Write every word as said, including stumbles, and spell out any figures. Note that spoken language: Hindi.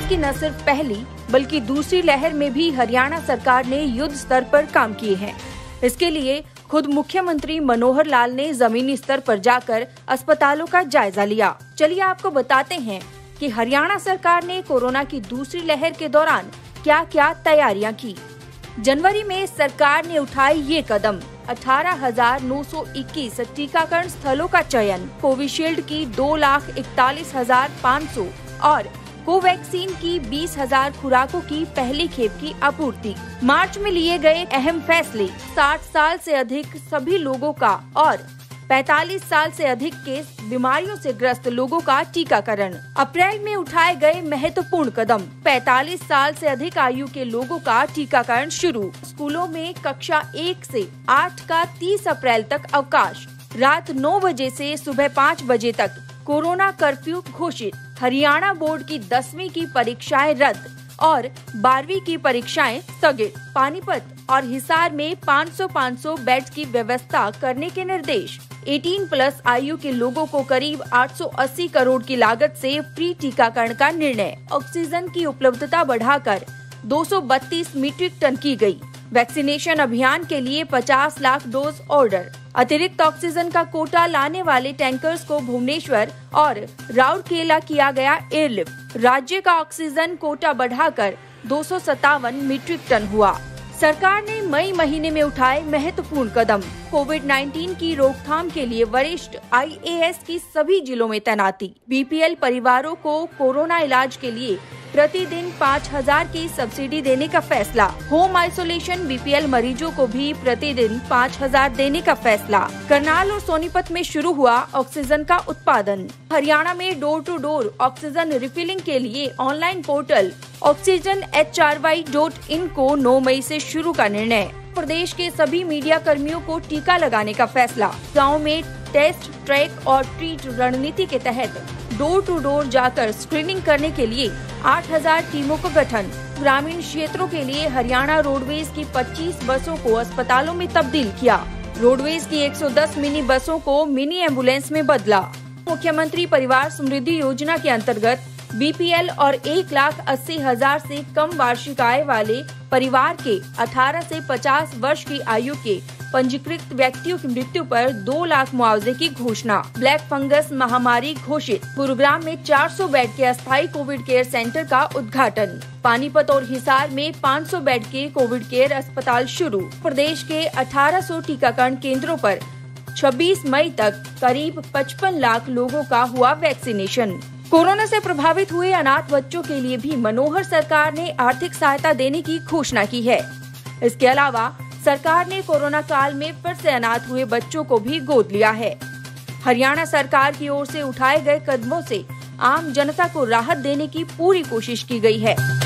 की न सिर्फ पहली बल्कि दूसरी लहर में भी हरियाणा सरकार ने युद्ध स्तर पर काम किए हैं। इसके लिए खुद मुख्यमंत्री मनोहर लाल ने जमीनी स्तर पर जाकर अस्पतालों का जायजा लिया। चलिए आपको बताते हैं कि हरियाणा सरकार ने कोरोना की दूसरी लहर के दौरान क्या क्या तैयारियां की। जनवरी में सरकार ने उठाई ये कदम। अठारह हजार नौ सौ इक्कीस टीकाकरण स्थलों का चयन, कोविशील्ड की दो लाख इकतालीस हजार पाँच सौ और कोवैक्सीन की बीस हजार खुराकों की पहली खेप की आपूर्ति। मार्च में लिए गए अहम फैसले, साठ साल से अधिक सभी लोगों का और पैंतालीस साल से अधिक के बीमारियों से ग्रस्त लोगों का टीकाकरण। अप्रैल में उठाए गए महत्वपूर्ण कदम, पैंतालीस साल से अधिक आयु के लोगों का टीकाकरण शुरू। स्कूलों में कक्षा एक से आठ का तीस अप्रैल तक अवकाश, रात नौ बजे से सुबह पाँच बजे तक कोरोना कर्फ्यू घोषित। हरियाणा बोर्ड की दसवीं की परीक्षाएं रद्द और बारहवीं की परीक्षाएं स्थगित। पानीपत और हिसार में पाँच सौ पाँच सौ बेड्स की व्यवस्था करने के निर्देश। अठारह प्लस आयु के लोगों को करीब आठ सौ अस्सी करोड़ की लागत से फ्री टीकाकरण का निर्णय। ऑक्सीजन की उपलब्धता बढ़ाकर दो सौ बत्तीस मीट्रिक टन की गई। वैक्सीनेशन अभियान के लिए पचास लाख डोज ऑर्डर। अतिरिक्त ऑक्सीजन का कोटा लाने वाले टैंकर्स को भुवनेश्वर और राउरकेला किया गया एयरलिफ्ट। राज्य का ऑक्सीजन कोटा बढ़ाकर दो सौ सत्तावन मीट्रिक टन हुआ। सरकार ने मई महीने में उठाए महत्वपूर्ण कदम। कोविड उन्नीस की रोकथाम के लिए वरिष्ठ आई ए एस की सभी जिलों में तैनाती। बी पी एल परिवारों को कोरोना इलाज के लिए प्रतिदिन पाँच हजार की सब्सिडी देने का फैसला। Home isolation B P L मरीजों को भी प्रतिदिन पाँच हजार देने का फैसला। करनाल और सोनीपत में शुरू हुआ ऑक्सीजन का उत्पादन। हरियाणा में door to door oxygen refilling के लिए online portal oxygen H R Y dot in को नौ मई से शुरू का निर्णय। प्रदेश के सभी मीडिया कर्मियों को टीका लगाने का फैसला। गाँव में टेस्ट, ट्रैक और ट्रीट रणनीति के तहत डोर टू डोर जाकर स्क्रीनिंग करने के लिए आठ हजार टीमों का गठन। ग्रामीण क्षेत्रों के लिए हरियाणा रोडवेज की पच्चीस बसों को अस्पतालों में तब्दील किया। रोडवेज की एक सौ दस मिनी बसों को मिनी एम्बुलेंस में बदला। मुख्यमंत्री परिवार समृद्धि योजना के अंतर्गत बी पी एल और एक लाख अस्सी हजार से कम वार्षिक आय वाले परिवार के अठारह से पचास वर्ष की आयु के पंजीकृत व्यक्तियों की मृत्यु पर दो लाख मुआवजे की घोषणा। ब्लैक फंगस महामारी घोषित। गुरुग्राम में चार सौ बेड के अस्थायी कोविड केयर सेंटर का उद्घाटन। पानीपत और हिसार में पाँच सौ बेड के कोविड केयर अस्पताल शुरू। प्रदेश के अठारह सौ टीकाकरण केंद्रों पर छब्बीस मई तक करीब पचपन लाख लोगों का हुआ वैक्सीनेशन। कोरोना से प्रभावित हुए अनाथ बच्चों के लिए भी मनोहर सरकार ने आर्थिक सहायता देने की घोषणा की है। इसके अलावा सरकार ने कोरोना काल में फिर से अनाथ हुए बच्चों को भी गोद लिया है। हरियाणा सरकार की ओर से उठाए गए कदमों से आम जनता को राहत देने की पूरी कोशिश की गई है।